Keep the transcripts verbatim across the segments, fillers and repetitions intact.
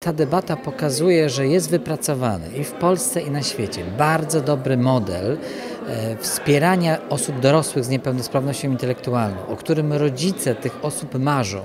ta debata pokazuje, że jest wypracowany i w Polsce, i na świecie bardzo dobry model wspierania osób dorosłych z niepełnosprawnością intelektualną, o którym rodzice tych osób marzą.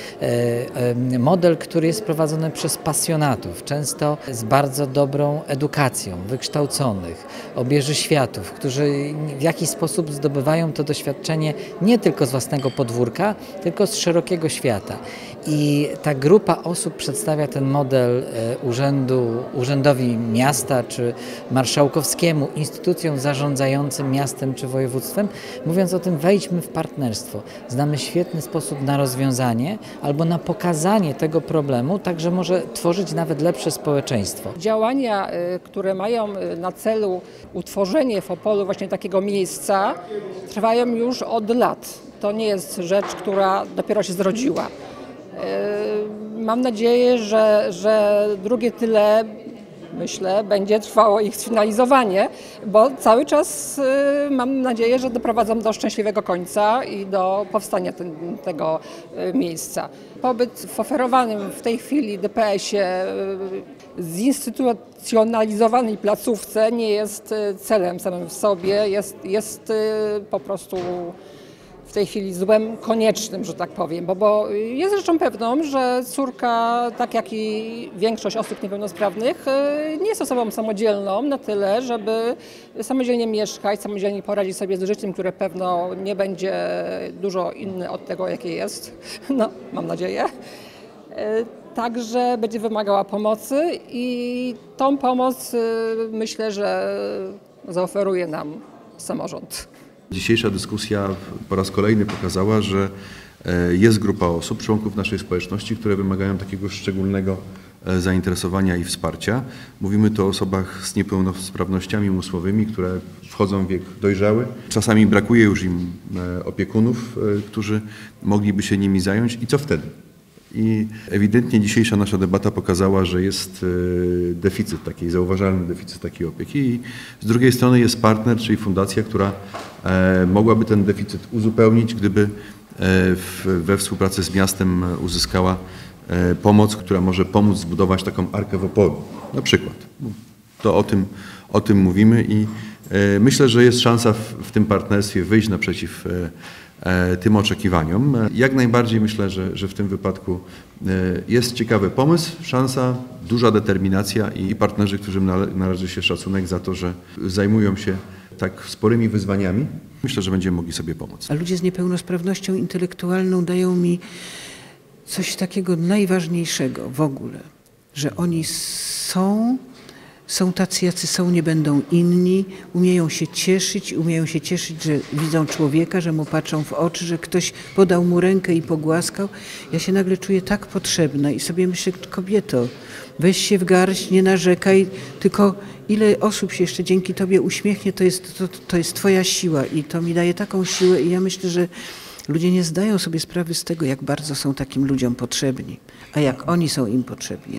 Model, który jest prowadzony przez pasjonatów, często z bardzo dobrą edukacją, wykształconych, obieży światów, którzy w jakiś sposób zdobywają to doświadczenie nie tylko z własnego podwórka, tylko z szerokiego świata. I ta grupa osób przedstawia ten model urzędu, urzędowi miasta czy marszałkowskiemu, instytucjom zarządzającym miastem czy województwem, mówiąc o tym, wejdźmy w partnerstwo. Znamy świetny sposób na rozwiązanie albo na pokazanie tego problemu, także może tworzyć nawet lepsze społeczeństwo. Działania, które mają na celu utworzenie w Opolu właśnie takiego miejsca, trwają już od lat. To nie jest rzecz, która dopiero się zrodziła. Mam nadzieję, że, że drugie tyle, myślę, będzie trwało ich sfinalizowanie, bo cały czas mam nadzieję, że doprowadzą do szczęśliwego końca i do powstania ten, tego miejsca. Pobyt w oferowanym w tej chwili D P S-ie zinstytucjonalizowanej placówce nie jest celem samym w sobie, jest, jest po prostu w tej chwili złem koniecznym, że tak powiem, bo, bo jest rzeczą pewną, że córka, tak jak i większość osób niepełnosprawnych, nie jest osobą samodzielną na tyle, żeby samodzielnie mieszkać, samodzielnie poradzić sobie z życiem, które pewno nie będzie dużo inne od tego, jakie jest, no mam nadzieję. Także będzie wymagała pomocy i tą pomoc myślę, że zaoferuje nam samorząd. Dzisiejsza dyskusja po raz kolejny pokazała, że jest grupa osób, członków naszej społeczności, które wymagają takiego szczególnego zainteresowania i wsparcia. Mówimy tu o osobach z niepełnosprawnościami umysłowymi, które wchodzą w wiek dojrzały. Czasami brakuje już im opiekunów, którzy mogliby się nimi zająć. I co wtedy? I ewidentnie dzisiejsza nasza debata pokazała, że jest deficyt takiej, zauważalny deficyt takiej opieki i z drugiej strony jest partner, czyli fundacja, która mogłaby ten deficyt uzupełnić, gdyby we współpracy z miastem uzyskała pomoc, która może pomóc zbudować taką arkę w Opolu, na przykład. To o tym, o tym mówimy i myślę, że jest szansa w, w tym partnerstwie wyjść naprzeciw tym oczekiwaniom. Jak najbardziej myślę, że, że w tym wypadku jest ciekawy pomysł, szansa, duża determinacja i partnerzy, którym należy się szacunek za to, że zajmują się tak sporymi wyzwaniami. Myślę, że będziemy mogli sobie pomóc. A ludzie z niepełnosprawnością intelektualną dają mi coś takiego najważniejszego w ogóle, że oni są, są tacy, jacy są, nie będą inni, umieją się cieszyć, umieją się cieszyć, że widzą człowieka, że mu patrzą w oczy, że ktoś podał mu rękę i pogłaskał. Ja się nagle czuję tak potrzebna i sobie myślę, kobieto, weź się w garść, nie narzekaj, tylko ile osób się jeszcze dzięki tobie uśmiechnie, to jest, to, to jest twoja siła i to mi daje taką siłę i ja myślę, że ludzie nie zdają sobie sprawy z tego, jak bardzo są takim ludziom potrzebni, a jak oni są im potrzebni.